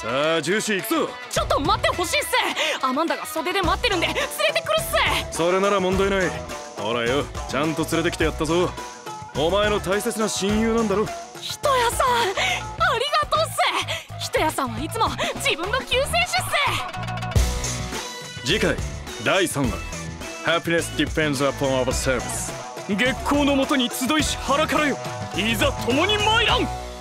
さあジューシー行くぞ。 ちょっと待ってほしいっす。アマンダが袖で待ってるんで連れてくるっす。 それなら問題ない。ほらよ、ちゃんと連れてきてやったぞ。お前の大切な親友なんだろ。 ひとやさん、ありがとうっす。ひとやさんはいつも自分の救世主っす。 次回第3話 Happiness depends upon our service。 月光のもとに集いし腹からよ、いざ共に参らん。